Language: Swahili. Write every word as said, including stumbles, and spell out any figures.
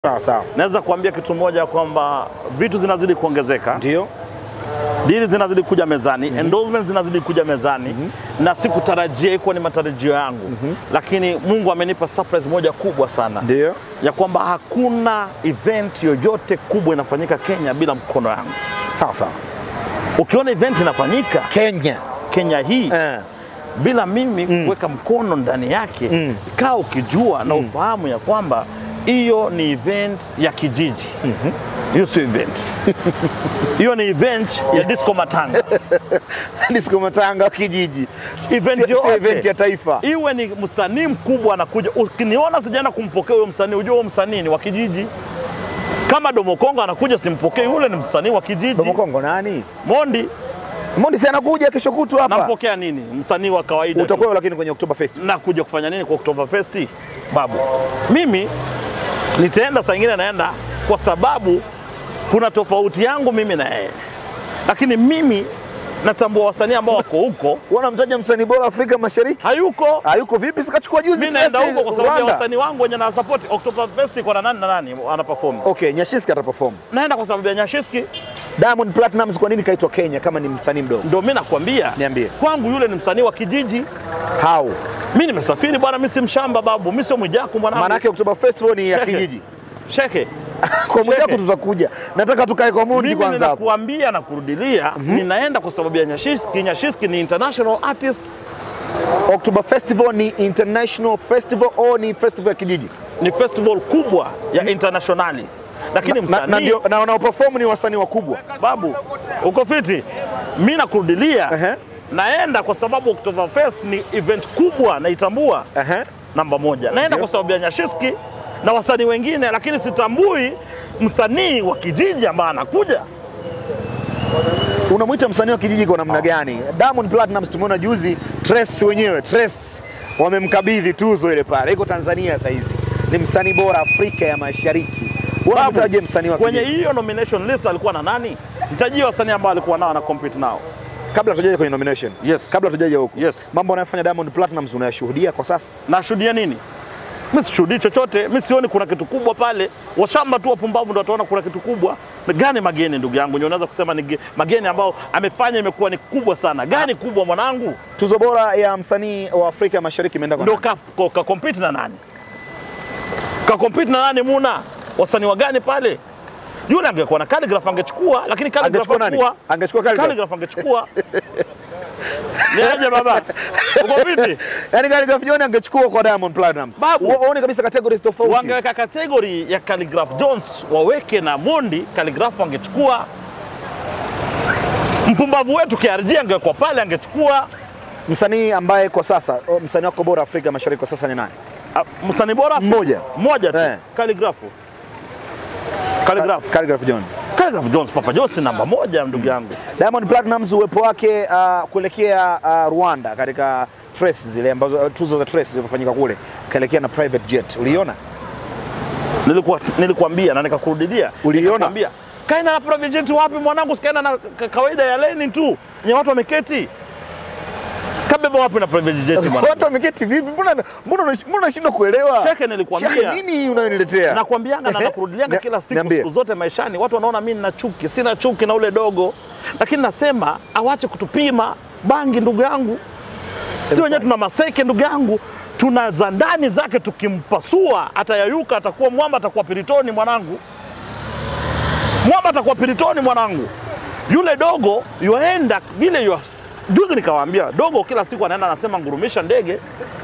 Sawa sawa. Naweza kuambia kitu moja kwamba vitu zinazidi kuongezeka. Ndio. Deals zinazidi kuja mezani, mm -hmm. endorsements zinazidi kuja mezani, mm -hmm. na sikutarajia iko ni matarajio yangu. Mm -hmm. Lakini Mungu amenipa surprise moja kubwa sana. Ndio. Ya kwamba hakuna event yoyote kubwa inafanyika Kenya bila mkono wangu. Sawa sawa. Ukiona event inafanyika Kenya, Kenya hii, eh. bila mimi mm. kuweka mkono ndani yake, mm. kaa ukijua na ufahamu ya kwamba hiyo ni event ya kijiji. Mm -hmm. Hiyo si event. Hiyo ni event ya disco matanga. Disco matanga wa kijiji. Event si, si event ya taifa. Iwe ni msanii mkubwa anakuja. Ukiniona sijaenda kumpokea huyo msanii, ujue huyo msanii ni wa kijiji. Kama Domo Kongo anakuja simpokee, yule ni msanii wa kijiji. Domo Kongo nani? Mondi. Mondi si anakuja kesho kutu hapa. Nampokea nini? Msanii wa kawaida. Utakuwa lakini kwenye Oktoberfest. Nakuja kufanya nini kwa Oktoberfest? Babu. Mimi nitaenda saa nyingine naenda kwa sababu kuna tofauti yangu mimi na yeye. Lakini mimi natambua wasanii ambao wako huko. Wanamtaja msanii bora Afrika Mashariki? Hayuko. Hayuko vipi? Sikachukua juzi. Mimi naenda huko kwa sababu ya wasanii wangu wenye na support Oktoberfest kwa nani na nani ana perform. Okay, Nyashinski ata perform. Naenda kwa sababu ya Nyashinski. Diamond Platnumz kwa nini kaitwa Kenya kama ni msanii mdogo? Ndio mimi nakwambia. Niambie. Kwangu yule ni msanii wa kijiji. How? Mimi nimesafiri bwana, mimi si mshamba babu, mimi sio Mwijaku mwanangu. Maana yake Oktoberfest ni ya kijiji. Sheke. Kwa Mwijaku tutakuja. Nataka tukae kwa Mondi kwanza hapo. Mimi ninakuambia na kurudilia, mm -hmm. ninaenda kwa sababu ya Nyashinski. Nyashinski ni international artist. Oktoberfest ni international festival au ni festival ya kijiji? Ni festival kubwa ya internationali. Lakini msanii na na wanaoperform ni wasanii wakubwa. Babu, uko fiti? Mimi nakurudilia. Uh -huh. Naenda kwa sababu Oktoberfest ni event kubwa naitambua. Uh -huh. Namba moja. Naenda kwa sababu ya Nyashinski na wasanii wengine, lakini sitambui msanii wa kijiji ambaye anakuja. Unamuita msanii wa kijiji kwa namna gani? Diamond Platnumz tumeona juzi Trace wenyewe, Trace wamemkabidhi tuzo ile pale. Iko Tanzania sasa hizi. Ni msanii bora Afrika ya Mashariki. Unamtaje msanii wa kijiji? Kwenye hiyo nomination list alikuwa na nani? Nitajie wasanii ambao alikuwa nao na compete nao. Kabla tujaje kwenye nomination. Yes. Kabla tujaje huko. Yes. Mambo anayofanya Diamond Platnumz unayashuhudia kwa sasa? Nashuhudia nini? Mimi sishuhudii chochote, mimi sioni kuna kitu kubwa pale. Washamba tu wapumbavu ndio wataona kuna kitu kubwa. Gani mageni ndugu yangu? Unaweza kusema ni mageni ambao amefanya imekuwa ni kubwa sana. Gani kubwa mwanangu? Tuzo bora ya msanii wa Afrika ya Mashariki imeenda kwa nani? Ndio ka, ka compete na nani? Ka compete na nani muna? Wasanii wa gani pale? Yule angekuwa na Calligraph angechukua, lakini Calligraph angechukua. Angechukua Calligraph angechukua. Niaje baba? Uko vipi? Yaani Calligraph Jones angechukua kwa Diamond Platnumz. Waone kabisa categories tofauti. Wangeweka category ya Calligraph Jones waweke na Mondi, Calligraph angechukua. Mpumbavu wetu K R G angekuwa pale angechukua. Msanii ambaye kwa sasa msanii wako bora Afrika Mashariki kwa sasa ni nani? Uh, msanii bora mmoja. Mmoja tu. Eh. Calligraph. Calligraph. Calligraph Jones. Calligraph Jones Papa Jones namba moja ndugu yangu. Diamond Platnumz uwepo wake uh, kuelekea uh, Rwanda katika Trace zile ambazo uh, tuzo za Trace zilizofanyika kule, kaelekea na private jet. Uliona? Nilikuwa nilikuambia na nikakurudia. Uliona? Nikakwambia kaina na private jet wapi mwanangu, sikaenda na kawaida ya leni tu. Nye watu wameketi. Kabeba wapi na private jet mwanangu? Watu wameketi vipi? Mbona mbona mbona unashindwa kuelewa? Sheke nilikwambia. Sheke nini unayoniletea? Nakwambianga na nakurudianga kila siku siku zote maishani. Watu wanaona mimi nina chuki, sina chuki na ule dogo. Lakini nasema awache kutupima bangi ndugu yangu. Si wenyewe tuna maseke ndugu yangu. Tuna za ndani zake tukimpasua atayayuka, atakuwa mwamba, atakuwa piritoni mwanangu. Mwamba atakuwa piritoni mwanangu. Yule dogo yuaenda vile yu. Juzi nikawaambia dogo kila siku anaenda anasema ngurumisha ndege.